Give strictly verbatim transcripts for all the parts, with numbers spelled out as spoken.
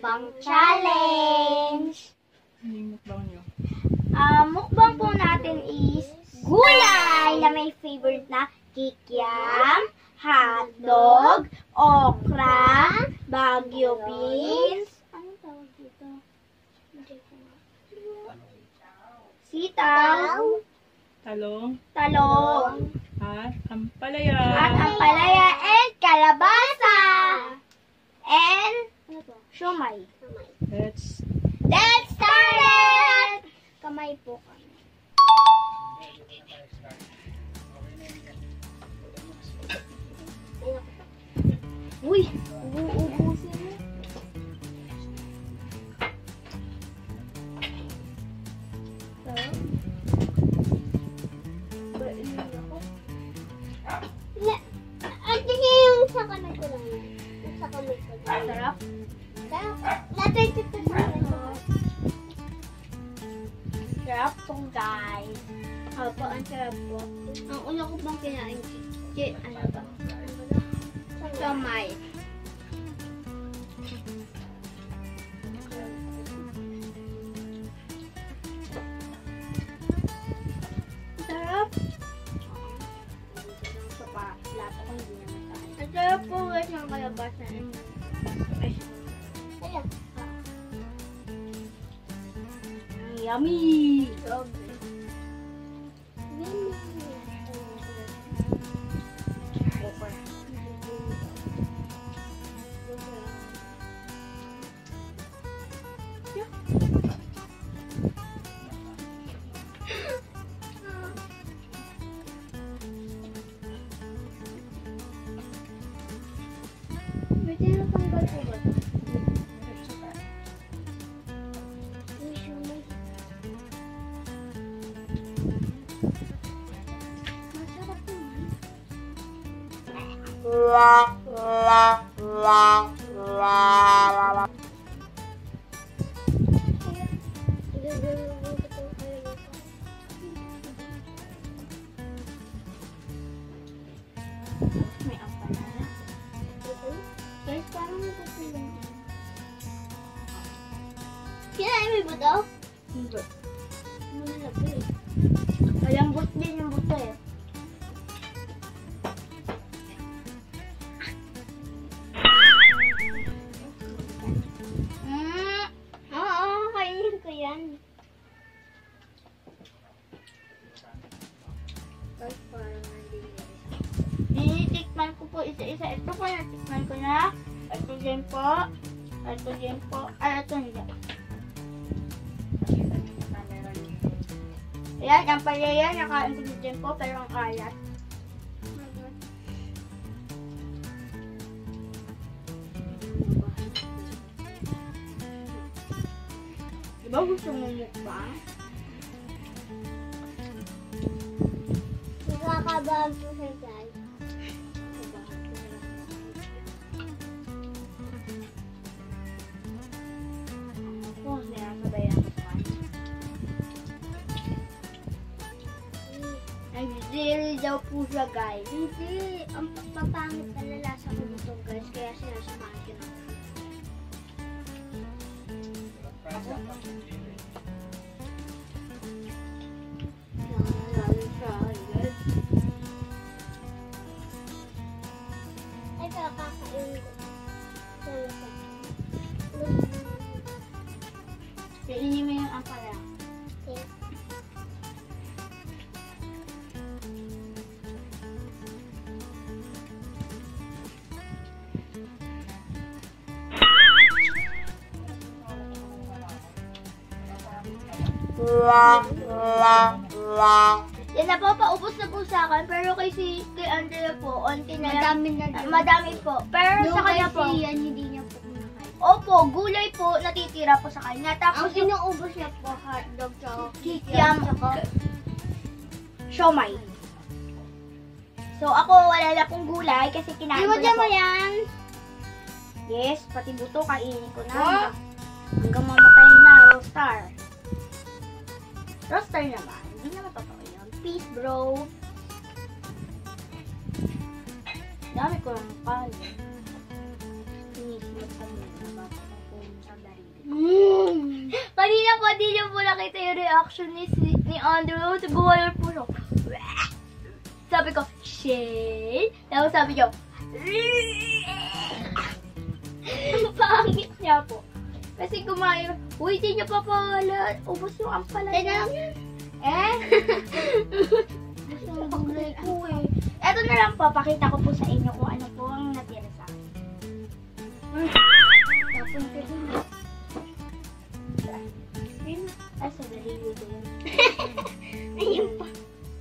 Mukbang Challenge! Ano yung mukbang nyo? Uh, mukbang po natin is gulay na may favorite na kikiam, hotdog, okra, Baguio beans, anong tawag dito? Sitaw, Talong. talong, At ampalaya. at ampalaya, and kalabasa, and siomay. Let's Let's start it! Kamay po kami. Uy! Uubusin mo. Ate yung sa kamay ko lang. Yung sa kamay ko lang. Sarap. Natay ito sa kamay ko. Sarap po, guys. Opo, ang sarap po. Ang una ko bang kinain, ki- ano ba? Kamay. Sarap. Ito pa, plato ko hindi naman kain. Ang sarap po guys ng kalabasa. Ay, Ayan. yummy! Sobrang. Super. May tinatanggal po ba? May siomay. Masarap naman. Igagawin ko itong kalabasa. May ampalaya. Guys, parang natutulong. Kinain mo ba daw? Hindi. Malaki eh. Malambot din yung buto eh. Mm, oo, kainin ko yan. Guys, parang nandito. Tinitikman ko po isa-isa. Ito po, natikman ko na. Ito din po. Ito din po. Ay, ito hindi. Ayan, ang palaya. Nakain ko din po, pero ang kalat. Diba gusto mo mukbang? Nakakabahan po siya, guys. Ako, sinasabayan ko pa. Nag-zero daw po siya, guys. Hindi, ang papangit na lalasa ko dito, guys. Kaya sinasamahan ko na. Lalo siya, guys. Ay, kakakain ko. Lalasa. Kainin mo yung ampala. Okay. Yan na po, paubos na po sa akin. Pero kay si kay Andrea po, onti na lang. Madami na Ah, din. Madami po. Pero Yung sa kanya po, kasi yan, hindi niya po kumakain. opo, gulay po, natitira po sa kanya. Ang Tapos yung inuubos niya po, hotdog, tsaka kikiam, tsaka siomay. So ako, wala na pong gulay kasi kinain ko na Iwan po. mo yan. Yes, pati buto, kainin ko na. Oh. Hanggang mamatay na, roastar. Roastar naman. Hindi naman totoo yun. Peace, bro. Dami ko lang kanin. Sinisip ko muna bago ako sa Mm. Kanina po, di niyo po nakita yung reaction ni, ni Andrew. Gumayon po siya. Sabi ko, Shane? Tapos sabi niyo, ang pangit niya po. Kasi kumain, uy, di niyo pa pala. Ubus yung ampalaya. Eh? Ubus yung gulay ko eh. Eto na lang po, pakita ko po sa inyo kung ano po ang natira sa akin. Tapos ko din. Ay, sa daliyo din. Ayun pa.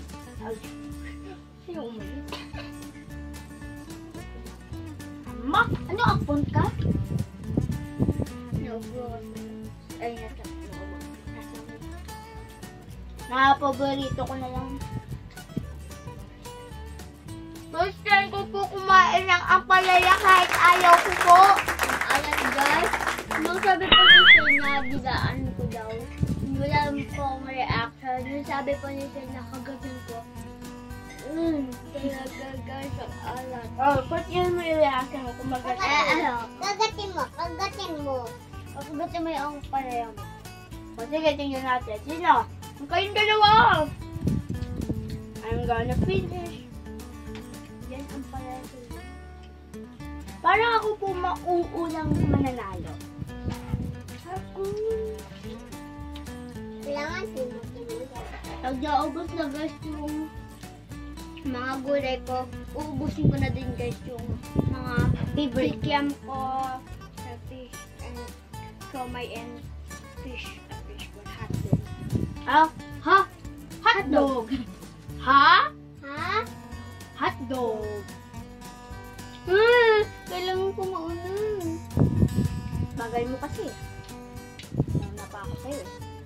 Sino umalis? Ma, ano akpon ka? No, bro. Ay, nasa. Nakapaborito ko na lang. First time ko po kumain ng ampalaya kahit ayaw ko po. Alam guys, nung sabi po ni Sir na bigaan ko daw, wala po akong reaction. Nung sabi po ni Sir na kagatin ko, mm, talaga guys, ang alat. Oh, put yun mo yung reaction mo kung mag- Eh, ano? Kagatin mo, kagatin mo. Kagatin mo yung palaya mo. O sige, tingnan natin. Sino? Ang kayong dalawa. I'm gonna finish. Yan ang palaya ko. Parang ako po mauunang mananalo. Ako. Kailangan sinutin. Pag naubos na guys yung mga gulay ko, uubusin ko na din guys yung mga Favorite. kikiam ko sa fish and somay and fish. Uh, fish for hot dog. Ha? Ha? Hotdog. Ha? Ha? Hotdog. Hmm, kailangan ko mauna. Bagal mo kasi. Nauna pa ako sa'yo.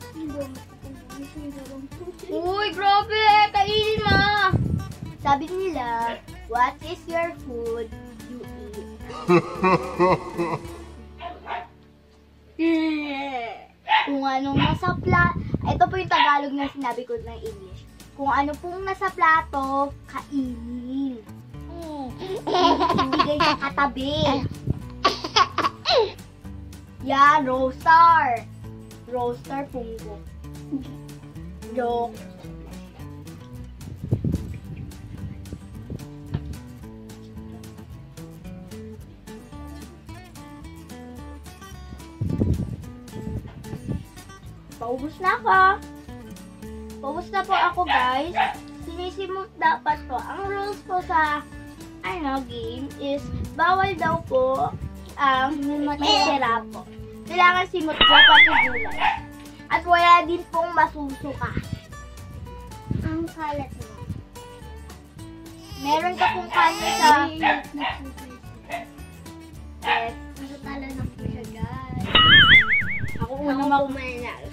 Uy, grabe! Kainin mo! Sabi nila, what is your food you eat? Kung anong nasa plato, ito po yung Tagalog na sinabi ko ng English. Kung ano pong nasa plato, kainin. Ibigay sa katabi. Yan, roaster. Roaster punggo. Joke. Paubos na ako. Paubos na po ako, guys. Sinisimot dapat po. Ang rules po sa ano, game is bawal daw po ang may sira po. Kailangan simot po pati gulay. At wala din pong masusuka. Ang kalat mo. Meron ka pong kanya sa... Yes. Natalo na po siya guys. Ako una Ako mag... po mananalo.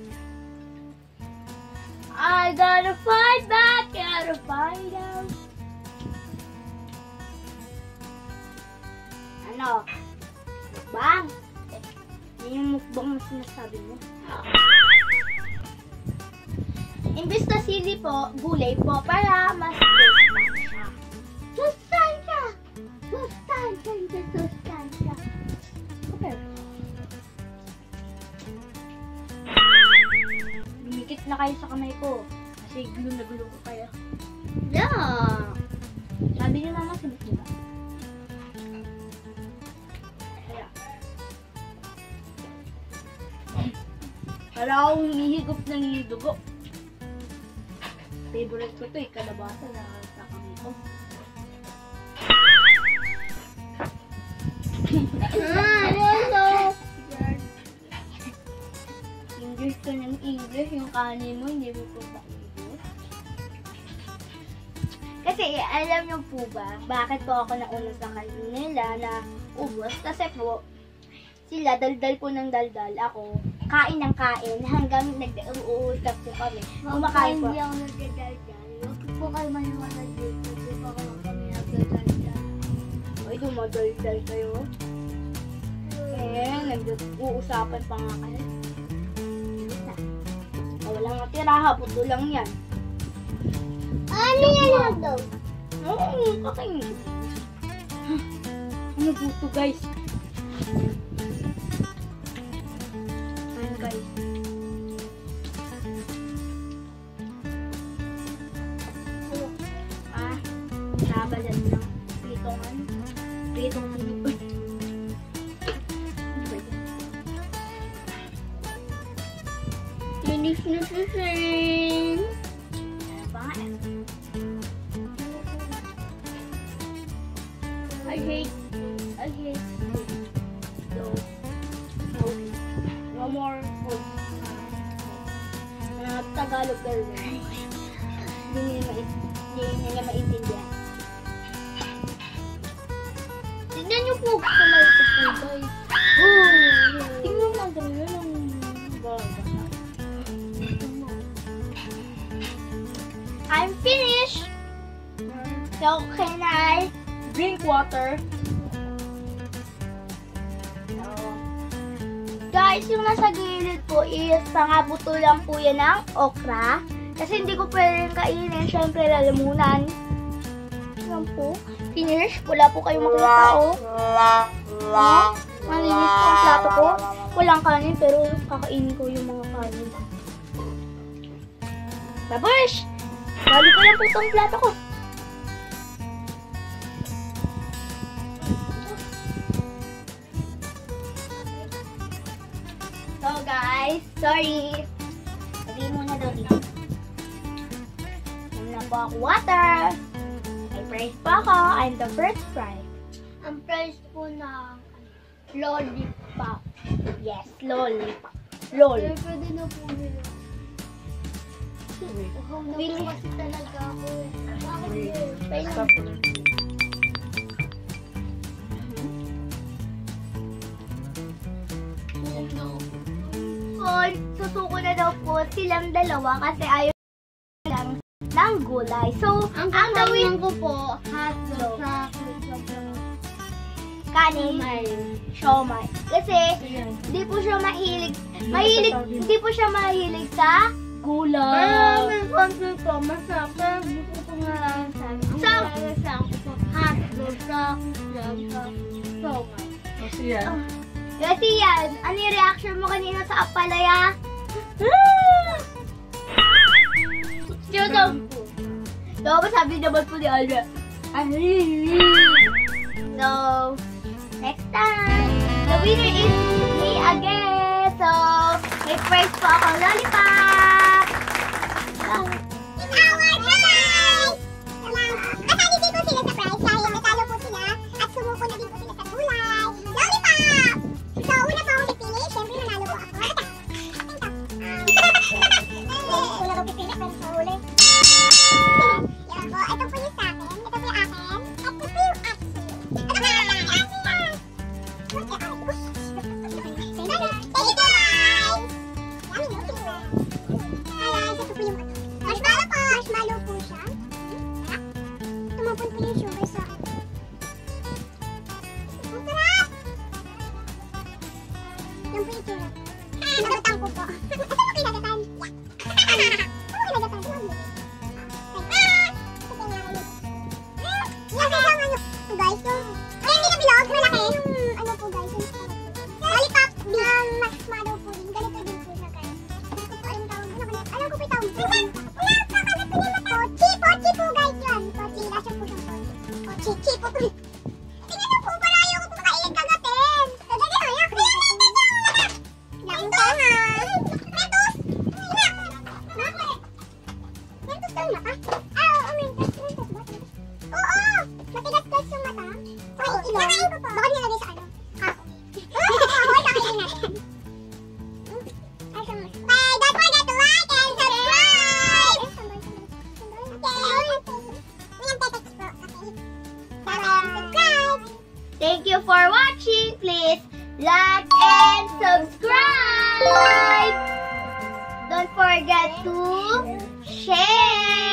I gotta fight back, gotta fight out. Ano? Mukbang? Yan yung mukbang na sinasabi mo. Imbis na sili po, gulay po, para mas sustansya. Sustansya! Sustansya! Sustansya! Okay. Lumikit na kayo sa kamay ko. Kasi gulo na gulo ko kayo. Yeah. Sabi niyo naman sinit, diba? Kaya. Para akong humihigop ng dugo. Favorite ko to eh, kalabasa na kakami ko. Ah, hello. English ko ng English, yung kanin mo, hindi mo po ba English? Kasi alam niyo po ba, bakit po ako nauna sa kanila na ubos? Kasi po, sila daldal po ng daldal, ako kain ng kain hanggang nag-uusap po kami. Kumakain po. Hindi ako nagdadaldal. Huwag po kayo maniwala dito. Hindi po ako kami nagdadaldal. Ay, dumadaldal kayo. Eh, nag-uusapan pa nga kayo. Oh, wala nga tira, puto lang yan. Ano yan daw? Oo, kakain. Ano puto, guys? guys. Ah, nabalat ng pritongan. Pritong sinipin. Linis na si Shane. Bye. I hate, I hate. So, no, no more food. Uh, Tagalog girl. Hindi nila mai- hindi nila maintindihan. Tignan niyo po sa light ko po, guys. Tingnan mo ang dami ng baga. I'm finished. So, can I drink water? So, guys, yung nasa gilid po is mga buto lang po yan ng okra. Kasi hindi ko pwede kainin. Siyempre, lalamunan. Yan po. Finish. Wala po kayong makita, oh. Oh, malinis po ang plato ko. Walang kanin, pero kakainin ko yung mga kanin. Babush! Bali ko lang po itong plato ko. So guys, sorry. Sabihin muna daw dito. Yan lang po ako water. May prize pa ako. I'm the first prize. Ang price po ng lollipop. Yes, lollipop. Lol. Pero pwede na po nila. Uhaw na Really? po kasi talaga ako eh. Bakit eh? Kaya Stop. po, susuko na daw po silang dalawa kasi ayaw lang ng gulay. So, Ang ang gawin gawin ko po, hotdog sa sobrang kanin, siomay. Kasi, Ayan. hindi po siya mahilig, mahilig, hindi po siya mahilig sa Pero gulay. may konti po, masarap. Pero gusto ko nga lang sa akin. Ang Sa- masarap ko po, hotdog sa sobrang sobrang. Kasi yan. Kasi yan, ano yung reaction mo kanina sa apalaya? Sino daw? So, sabi naman po ni Alba. So, next time, the winner is me again. So, may prize po ako lollipop. Ah. In our prize! Kasali din po sila sa prize dahil natalo po sila at sumuko na din po sila sa gulay. Lollipop! So, una po akong pipili. Siyempre, nanalo po ako. Wala ko pipili pero sa huli. Yan po. Ito po yung sa akin. Ito po yung akin. At ito po yung akin. Ito po yung akin. Thank you, guys! Yummy, no? Ayan, ito po yung ano. Marshmallow po! Marshmallow po siya. Tumapon po yung sugar sa akin. Ang sarap! Yan po yung tsura. Nagatan ko po. Ito mo kinagatan. Ito mo kinagatan. Yan po yung ano. Guys, yung... Ay, hindi na bilog. Malaki. Yung ano po guys. Yung lollipop na marshmallow po din. Ganito din po siya guys. Hindi ko po alam tawag. Ano ko alam ko po yung tawag. Wala, kakalat ko din mata. Pochi, pochi po guys yan. Pochi, nasa po siyang pochi. Pochi, chi po po. Tingnan niyo po, para ayaw ko po makailig kagatin. Kagatin na, yak. Lang to ha. Mentos. Mentos. Mentos daw mata. Ah, oo, mentos. Mentos ba? Oo, matigas-tigas yung mata. Ay, ilong. Baka nilagay sa ano? Kahoy. Kahoy, kakainin natin. Okay, don't forget to like and subscribe! Subscribe! Thank you for watching. Please like and subscribe. Don't forget to share.